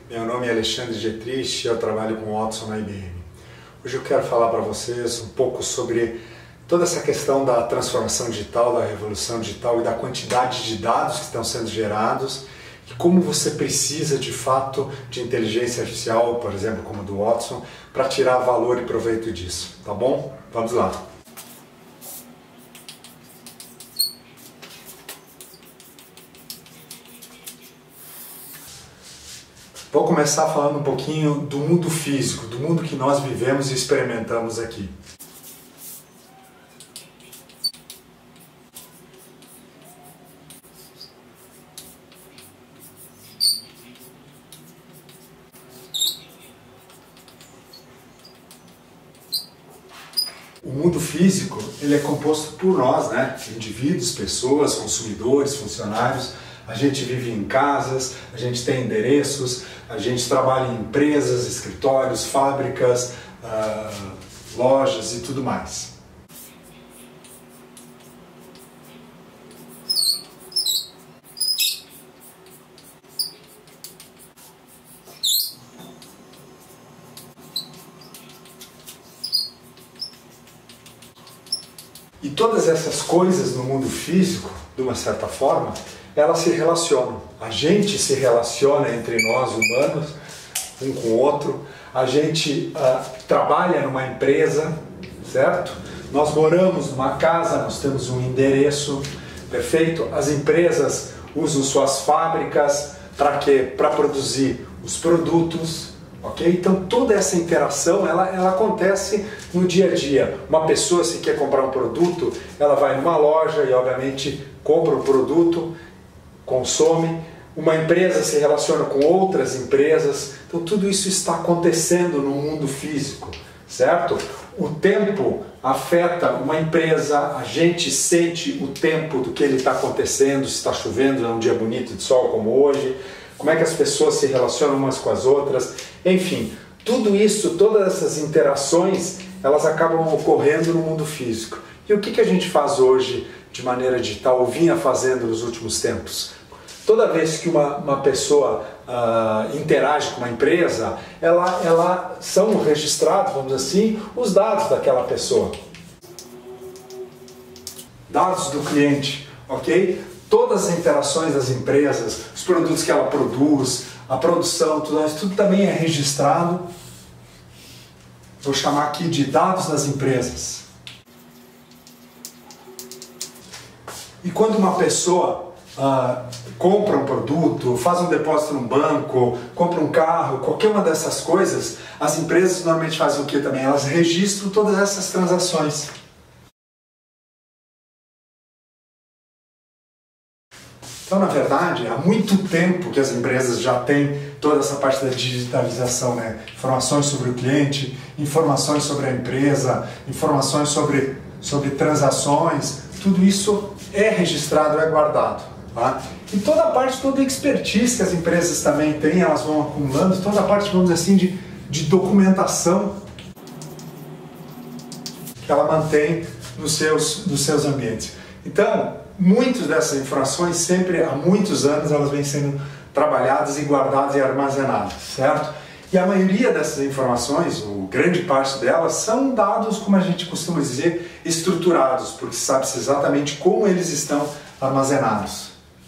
Meu nome é Alexandre Getrich e eu trabalho com o Watson na IBM. Hoje eu quero falar para vocês um pouco sobre toda essa questão da transformação digital, da revolução digital e da quantidade de dados que estão sendo gerados e como você precisa de fato de inteligência artificial, por exemplo, como a do Watson, para tirar valor e proveito disso, tá bom? Vamos lá! Vou começar falando um pouquinho do mundo físico, do mundo que nós vivemos e experimentamos aqui. O mundo físico, ele é composto por nós, né? Indivíduos, pessoas, consumidores, funcionários. A gente vive em casas, a gente tem endereços, a gente trabalha em empresas, escritórios, fábricas, lojas e tudo mais. E todas essas coisas no mundo físico, de uma certa forma, elas se relacionam. A gente se relaciona entre nós humanos, um com o outro. A gente trabalha numa empresa, certo? Nós moramos numa casa, nós temos um endereço, perfeito? As empresas usam suas fábricas para quê? Para produzir os produtos, ok? Então toda essa interação, ela acontece no dia a dia. Uma pessoa, se quer comprar um produto, ela vai numa loja e obviamente compra o produto, consome, uma empresa se relaciona com outras empresas, então tudo isso está acontecendo no mundo físico, certo? O tempo afeta uma empresa, a gente sente o tempo do que ele está acontecendo, se está chovendo, é um dia bonito de sol como hoje, como é que as pessoas se relacionam umas com as outras, enfim, tudo isso, todas essas interações, elas acabam ocorrendo no mundo físico. E o que a gente faz hoje de maneira digital, ou vinha fazendo nos últimos tempos? Toda vez que uma pessoa interage com uma empresa, são registrados, vamos dizer assim, os dados daquela pessoa. Dados do cliente, ok? Todas as interações das empresas, os produtos que ela produz, a produção, tudo isso, tudo também é registrado. Vou chamar aqui de dados das empresas. E quando uma pessoa compra um produto, faz um depósito num banco, compra um carro, qualquer uma dessas coisas, as empresas normalmente fazem o que também? Elas registram todas essas transações. Então, na verdade, há muito tempo que as empresas já têm toda essa parte da digitalização, né? Informações sobre o cliente, informações sobre a empresa, informações sobre transações, tudo isso é registrado, é guardado. Tá? E toda a parte, toda a expertise que as empresas também têm, elas vão acumulando, toda a parte, vamos dizer assim, de documentação que ela mantém nos seus ambientes. Então, muitas dessas informações, sempre há muitos anos, elas vêm sendo trabalhadas e guardadas e armazenadas, certo? E a maioria dessas informações, ou grande parte delas, são dados, como a gente costuma dizer, estruturados, porque sabe-se exatamente como eles estão armazenados.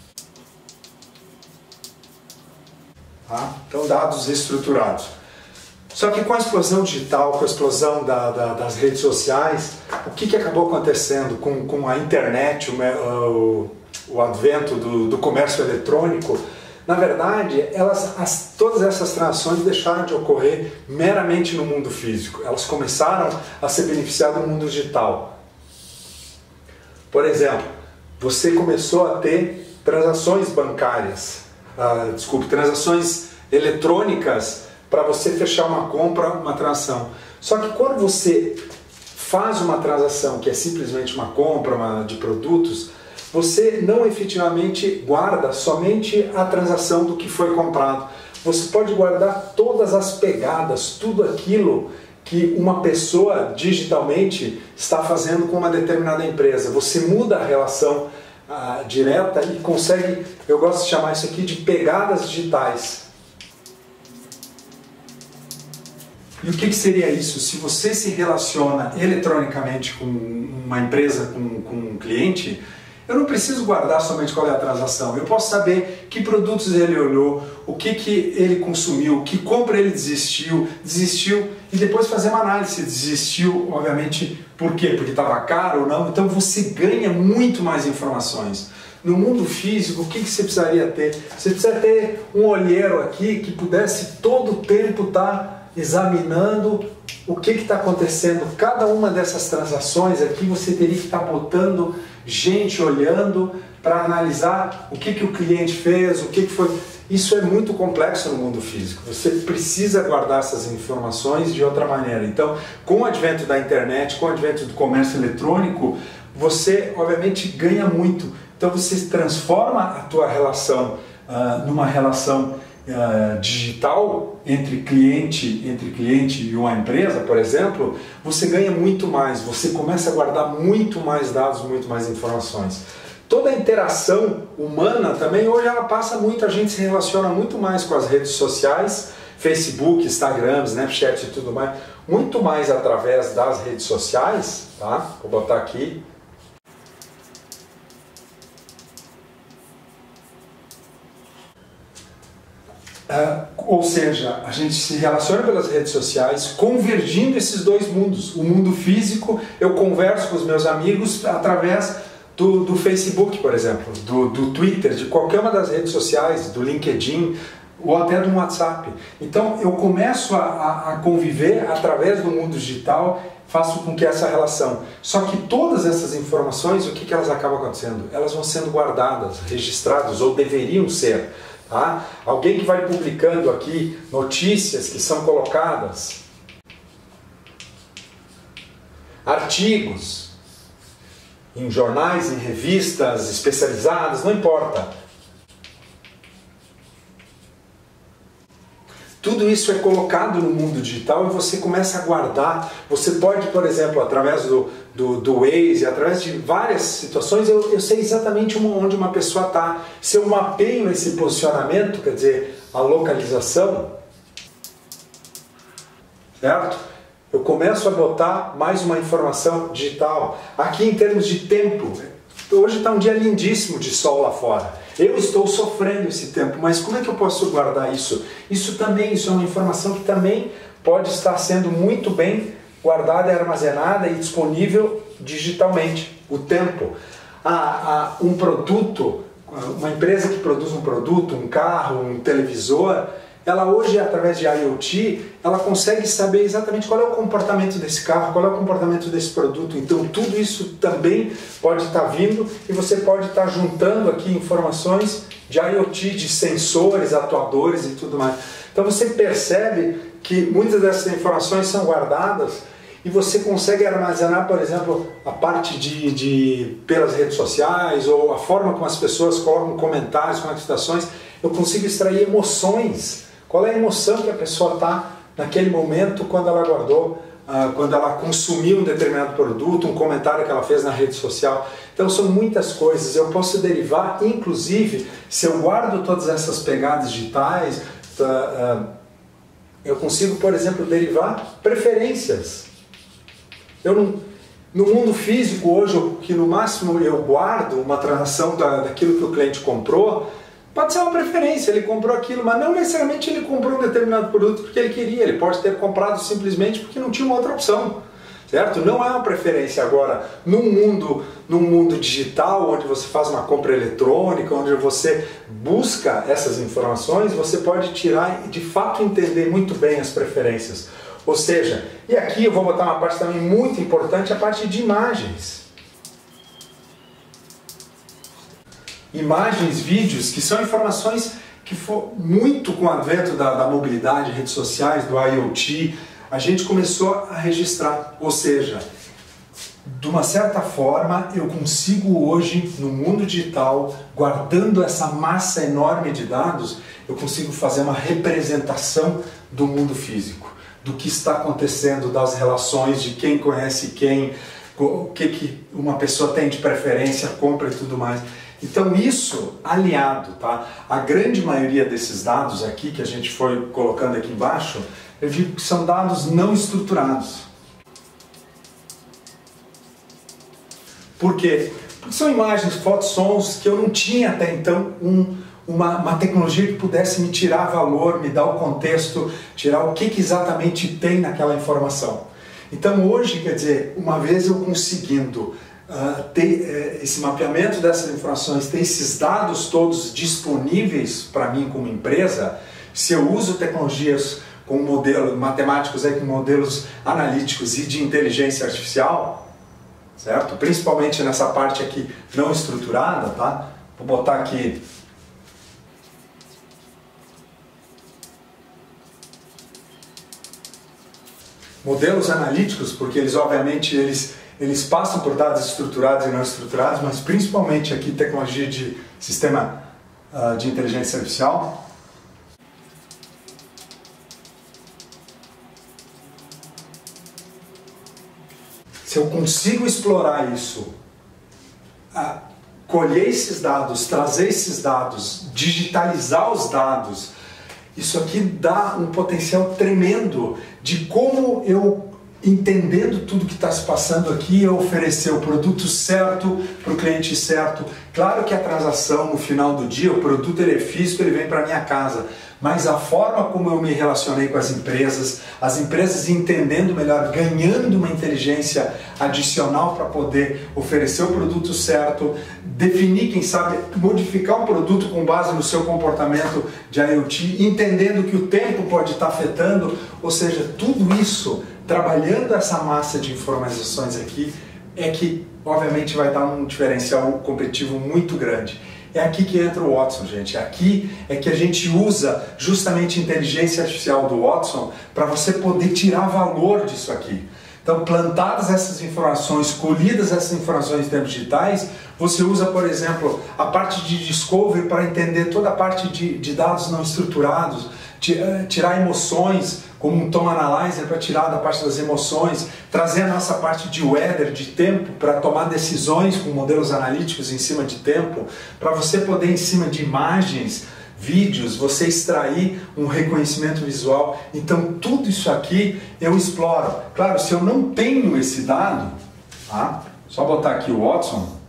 Tá? Então, dados estruturados. Só que com a explosão digital, com a explosão das redes sociais, o que acabou acontecendo com a internet, o advento do comércio eletrônico? Na verdade, todas essas transações deixaram de ocorrer meramente no mundo físico. Elas começaram a ser beneficiadas no mundo digital. Por exemplo, você começou a ter transações bancárias, transações eletrônicas para você fechar uma compra, uma transação. Só que quando você faz uma transação que é simplesmente uma compra de produtos, você não efetivamente guarda somente a transação do que foi comprado. Você pode guardar todas as pegadas, tudo aquilo que uma pessoa digitalmente está fazendo com uma determinada empresa. Você muda a relação direta e consegue, eu gosto de chamar isso aqui de pegadas digitais. E o que seria isso? Se você se relaciona eletronicamente com uma empresa, com um cliente, eu não preciso guardar somente qual é a transação. Eu posso saber que produtos ele olhou, o que ele consumiu, que compra ele desistiu, e depois fazer uma análise se desistiu, obviamente, por quê? Porque estava caro ou não. Então você ganha muito mais informações. No mundo físico, o que você precisaria ter? Você precisa ter um olheiro aqui que pudesse todo o tempo estar examinando o que está acontecendo. Cada uma dessas transações aqui você teria que estar botando gente olhando para analisar o que o cliente fez, o que foi. Isso é muito complexo no mundo físico. Você precisa guardar essas informações de outra maneira. Então, com o advento da internet, com o advento do comércio eletrônico, você obviamente ganha muito. Então você transforma a tua relação numa relação digital entre cliente e uma empresa, por exemplo. Você ganha muito mais, você começa a guardar muito mais dados, muito mais informações. Toda a interação humana também, hoje ela passa muito, a gente se relaciona muito mais com as redes sociais, Facebook, Instagram, Snapchat e tudo mais, muito mais através das redes sociais, tá? Vou botar aqui. Ou seja, a gente se relaciona pelas redes sociais, convergindo esses dois mundos. O mundo físico, eu converso com os meus amigos através do Facebook, por exemplo, do Twitter, de qualquer uma das redes sociais, do LinkedIn, ou até do WhatsApp. Então eu começo a conviver através do mundo digital, faço com que essa relação... Só que todas essas informações, o que elas acabam acontecendo? Elas vão sendo guardadas, registradas, ou deveriam ser. Tá? Alguém que vai publicando aqui notícias que são colocadas, artigos, em jornais, em revistas especializadas, não importa. Tudo isso é colocado no mundo digital e você começa a guardar. Você pode, por exemplo, através do Waze, através de várias situações, eu sei exatamente onde uma pessoa está. Se eu mapeio esse posicionamento, quer dizer, a localização, certo? Eu começo a botar mais uma informação digital. Aqui em termos de tempo, hoje está um dia lindíssimo de sol lá fora. Eu estou sofrendo esse tempo, mas como é que eu posso guardar isso? Isso é uma informação que também pode estar sendo muito bem guardada, armazenada e disponível digitalmente. O tempo. Um produto, uma empresa que produz um produto, um carro, um televisor, ela hoje, através de IoT, ela consegue saber exatamente qual é o comportamento desse carro, qual é o comportamento desse produto. Então tudo isso também pode estar vindo e você pode estar juntando aqui informações de IoT, de sensores, atuadores e tudo mais. Então você percebe que muitas dessas informações são guardadas e você consegue armazenar, por exemplo, a parte pelas redes sociais ou a forma como as pessoas colocam comentários, conexões. Eu consigo extrair emoções. Qual é a emoção que a pessoa está naquele momento quando ela guardou, quando ela consumiu um determinado produto, um comentário que ela fez na rede social. Então são muitas coisas. Eu posso derivar, inclusive, se eu guardo todas essas pegadas digitais, eu consigo, por exemplo, derivar preferências. No mundo físico hoje, que no máximo eu guardo uma transação daquilo que o cliente comprou, pode ser uma preferência, ele comprou aquilo, mas não necessariamente ele comprou um determinado produto porque ele queria, ele pode ter comprado simplesmente porque não tinha uma outra opção, certo? Não é uma preferência. Agora, num mundo digital, onde você faz uma compra eletrônica, onde você busca essas informações, você pode tirar e de fato entender muito bem as preferências. Ou seja, e aqui eu vou botar uma parte também muito importante, a parte de imagens. Imagens, vídeos, que são informações que muito com o advento da mobilidade, redes sociais, do IoT, a gente começou a registrar. Ou seja, de uma certa forma, eu consigo hoje, no mundo digital, guardando essa massa enorme de dados, eu consigo fazer uma representação do mundo físico, do que está acontecendo, das relações, de quem conhece quem, o que uma pessoa tem de preferência, compra e tudo mais. Então isso aliado, tá? A grande maioria desses dados aqui que a gente foi colocando aqui embaixo, Eu digo que são dados não estruturados. Por quê? Porque são imagens, fotos, sons que eu não tinha até então uma tecnologia que pudesse me tirar valor, me dar o contexto, tirar o que exatamente tem naquela informação. Então hoje, quer dizer, uma vez eu conseguindo ter esse mapeamento dessas informações, ter esses dados todos disponíveis para mim como empresa, se eu uso tecnologias com modelos matemáticos, com modelos analíticos e de inteligência artificial, certo? Principalmente nessa parte aqui não estruturada, tá? Vou botar aqui modelos analíticos, porque eles obviamente eles passam por dados estruturados e não estruturados, mas principalmente aqui tecnologia de sistema de inteligência artificial. Se eu consigo explorar isso, colher esses dados, trazer esses dados, digitalizar os dados, isso aqui dá um potencial tremendo de como eu, entendendo tudo que está se passando aqui, eu oferecer o produto certo para o cliente certo. Claro que a transação no final do dia, o produto ele é físico, ele vem para minha casa, mas a forma como eu me relacionei com as empresas entendendo melhor, ganhando uma inteligência adicional para poder oferecer o produto certo, definir, quem sabe, modificar um produto com base no seu comportamento de IoT, entendendo que o tempo pode estar afetando, ou seja, tudo isso, trabalhando essa massa de informações aqui, é que obviamente vai dar um diferencial competitivo muito grande. É aqui que entra o Watson, gente. Aqui é que a gente usa justamente a inteligência artificial do Watson para você poder tirar valor disso aqui. Então, plantadas essas informações, colhidas essas informações em termos digitais, você usa, por exemplo, a parte de discovery para entender toda a parte de dados não estruturados, tirar emoções, como um Tom Analyzer para tirar da parte das emoções, trazer a nossa parte de weather, de tempo, para tomar decisões com modelos analíticos em cima de tempo, para você poder, em cima de imagens, vídeos, você extrair um reconhecimento visual. Então tudo isso aqui eu exploro. Claro, se eu não tenho esse dado, tá? Só botar aqui o Watson.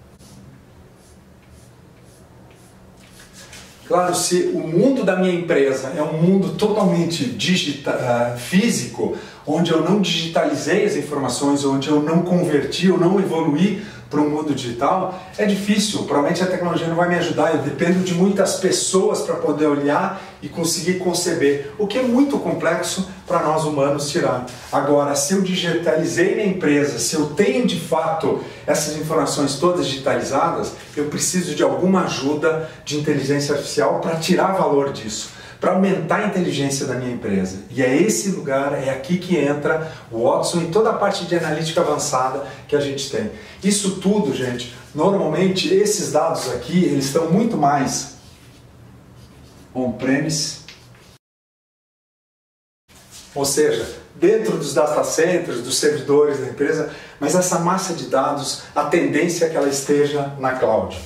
Claro, se o mundo da minha empresa é um mundo totalmente físico, onde eu não digitalizei as informações, onde eu não converti, eu não evoluí para um mundo digital, é difícil, provavelmente a tecnologia não vai me ajudar, eu dependo de muitas pessoas para poder olhar e conseguir conceber, o que é muito complexo para nós humanos tirar. Agora, se eu digitalizei minha empresa, se eu tenho de fato essas informações todas digitalizadas, eu preciso de alguma ajuda de inteligência artificial para tirar valor disso, para aumentar a inteligência da minha empresa. E é esse lugar, é aqui que entra o Watson e toda a parte de analítica avançada que a gente tem. Isso tudo, gente, normalmente esses dados aqui, eles estão muito mais on-premise, ou seja, dentro dos data centers, dos servidores da empresa, mas essa massa de dados, a tendência é que ela esteja na cloud.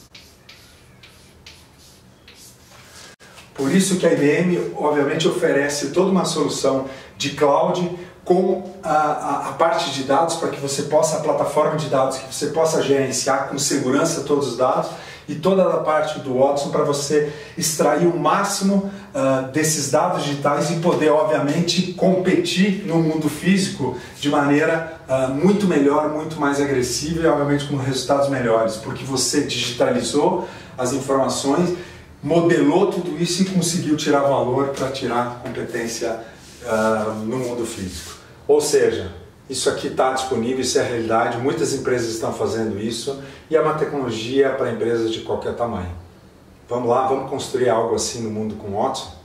Por isso que a IBM, obviamente, oferece toda uma solução de cloud com a parte de dados para que você possa, a plataforma de dados, que você possa gerenciar com segurança todos os dados e toda a parte do Watson para você extrair o máximo desses dados digitais e poder, obviamente, competir no mundo físico de maneira muito melhor, muito mais agressiva e, obviamente, com resultados melhores, porque você digitalizou as informações, modelou tudo isso e conseguiu tirar valor para tirar competência no mundo físico. Ou seja, isso aqui está disponível, isso é a realidade, muitas empresas estão fazendo isso e é uma tecnologia para empresas de qualquer tamanho. Vamos lá, vamos construir algo assim no mundo com Watson?